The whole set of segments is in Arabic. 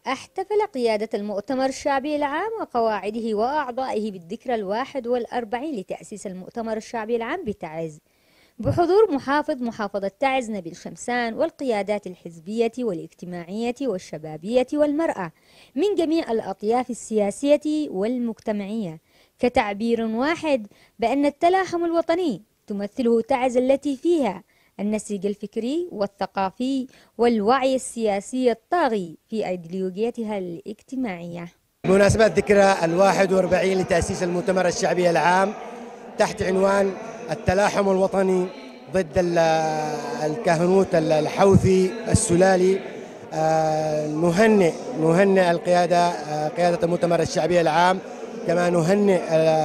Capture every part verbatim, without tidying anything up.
احتفل قيادة المؤتمر الشعبي العام وقواعده وأعضائه بالذكرى الواحد والأربعين لتأسيس المؤتمر الشعبي العام بتعز بحضور محافظ محافظة تعز نبيل شمسان والقيادات الحزبية والاجتماعية والشبابية والمرأة من جميع الأطياف السياسية والمجتمعية، كتعبير واحد بأن التلاحم الوطني تمثله تعز التي فيها النسيج الفكري والثقافي والوعي السياسي الطاغي في أيديولوجيتها الاجتماعية. بمناسبة ذكرى الواحد والأربعين لتأسيس المؤتمر الشعبي العام تحت عنوان التلاحم الوطني ضد الكهنوت الحوثي السلالي، نهنئ نهنئ القيادة قيادة المؤتمر الشعبي العام، كما نهنئ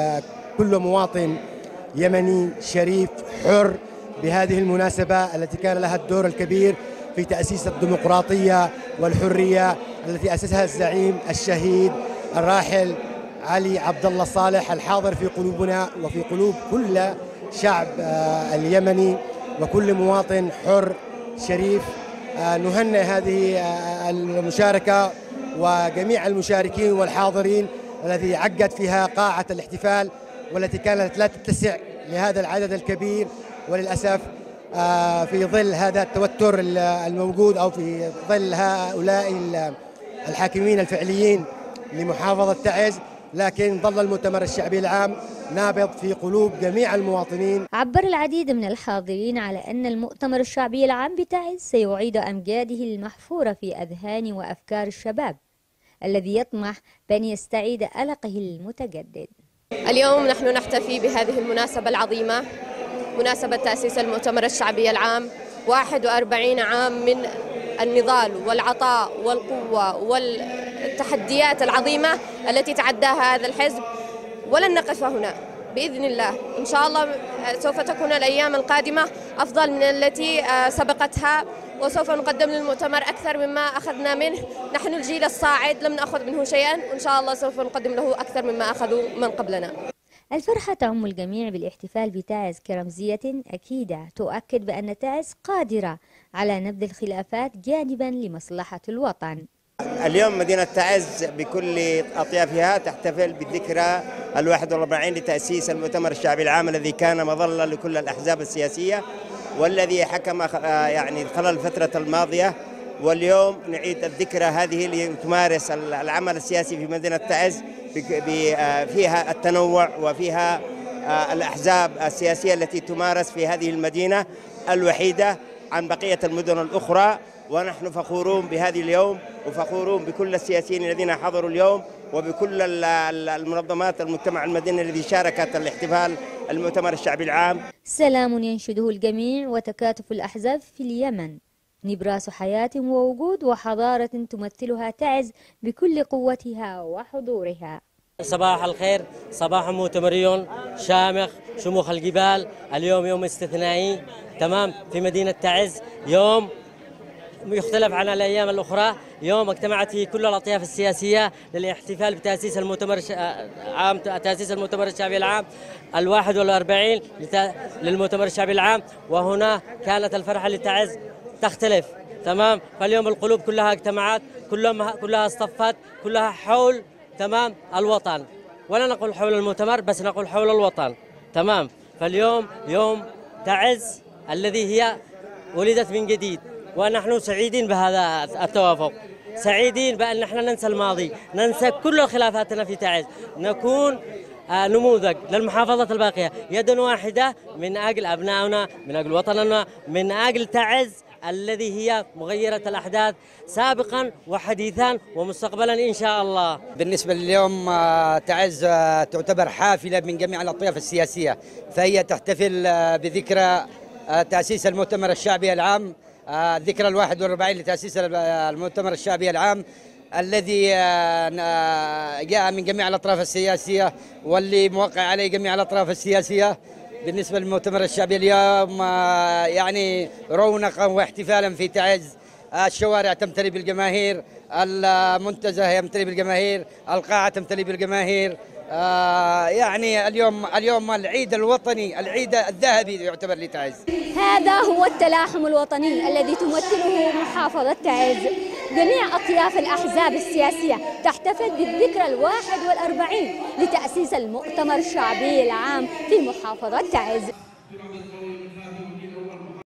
كل مواطن يمني شريف حر بهذه المناسبة التي كان لها الدور الكبير في تأسيس الديمقراطية والحرية التي أسسها الزعيم الشهيد الراحل علي عبد الله صالح، الحاضر في قلوبنا وفي قلوب كل شعب اليمني وكل مواطن حر شريف. نهنئ هذه المشاركة وجميع المشاركين والحاضرين الذي عقد فيها قاعة الاحتفال والتي كانت لا تتسع لهذا العدد الكبير، وللأسف في ظل هذا التوتر الموجود أو في ظل هؤلاء الحاكمين الفعليين لمحافظة تعز، لكن ظل المؤتمر الشعبي العام نابض في قلوب جميع المواطنين. عبر العديد من الحاضرين على أن المؤتمر الشعبي العام بتعز سيعيد أمجاده المحفورة في أذهان وأفكار الشباب الذي يطمح بأن يستعيد ألقه المتجدد. اليوم نحن نحتفي بهذه المناسبة العظيمة، مناسبة تأسيس المؤتمر الشعبي العام، واحد وأربعين عام من النضال والعطاء والقوة والتحديات العظيمة التي تعداها هذا الحزب، ولن نقف هنا بإذن الله. إن شاء الله سوف تكون الأيام القادمة أفضل من التي سبقتها، وسوف نقدم للمؤتمر أكثر مما أخذنا منه. نحن الجيل الصاعد لم نأخذ منه شيئا، وإن شاء الله سوف نقدم له أكثر مما أخذوا من قبلنا. الفرحة تعم الجميع بالاحتفال بتعز كرمزية أكيدة تؤكد بأن تعز قادرة على نبذ الخلافات جانبا لمصلحة الوطن. اليوم مدينة تعز بكل أطيافها تحتفل بالذكرى الواحد والأربعين لتأسيس المؤتمر الشعبي العام الذي كان مظلة لكل الأحزاب السياسية والذي حكم يعني خلال الفترة الماضية، واليوم نعيد الذكرى هذه لتمارس العمل السياسي في مدينة تعز فيها التنوع وفيها الأحزاب السياسية التي تمارس في هذه المدينة الوحيدة عن بقية المدن الأخرى، ونحن فخورون بهذه اليوم وفخورون بكل السياسيين الذين حضروا اليوم وبكل المنظمات المجتمع المدني الذي شاركت الاحتفال المؤتمر الشعبي العام. سلام ينشده الجميع وتكاتف الأحزاب في اليمن، نبراس حياة ووجود وحضارة تمثلها تعز بكل قوتها وحضورها. صباح الخير، صباح مؤتمري شامخ شموخ الجبال. اليوم يوم استثنائي تمام في مدينة تعز، يوم يختلف عن الأيام الأخرى، يوم اجتمعت فيه كل الأطياف السياسية للاحتفال بتأسيس المؤتمر عام تأسيس المؤتمر الشعبي العام الواحد والأربعين للمؤتمر الشعبي العام، وهنا كانت الفرحة لتعز تختلف تمام. فاليوم القلوب كلها اجتمعت، كلها كلها اصطفت، كلها حول تمام الوطن، ولا نقول حول المؤتمر بس نقول حول الوطن تمام. فاليوم يوم تعز الذي هي ولدت من جديد، ونحن سعيدين بهذا التوافق، سعيدين بأن نحن ننسى الماضي، ننسى كل خلافاتنا في تعز، نكون نموذج للمحافظات الباقية، يد واحدة من أجل أبنائنا، من أجل وطننا، من أجل تعز الذي هي مغيرة الأحداث سابقا وحديثا ومستقبلا إن شاء الله. بالنسبة لليوم تعز تعتبر حافلة من جميع الأطياف السياسية، فهي تحتفل بذكرى تأسيس المؤتمر الشعبي العام، الذكرى الواحد والأربعين لتأسيس المؤتمر الشعبي العام الذي جاء من جميع الأطراف السياسية واللي موقع عليه جميع الأطراف السياسية. بالنسبة للمؤتمر الشعبي اليوم يعني رونقا واحتفالا في تعز، الشوارع تمتلئ بالجماهير، المنتزه يمتلئ بالجماهير، القاعة تمتلئ بالجماهير. يعني اليوم اليوم العيد الوطني، العيد الذهبي يعتبر لتعز. هذا هو التلاحم الوطني الذي تمثله محافظة تعز. جميع أطياف الأحزاب السياسية تحتفل بالذكرى الواحد والأربعين لتأسيس المؤتمر الشعبي العام في محافظة تعز.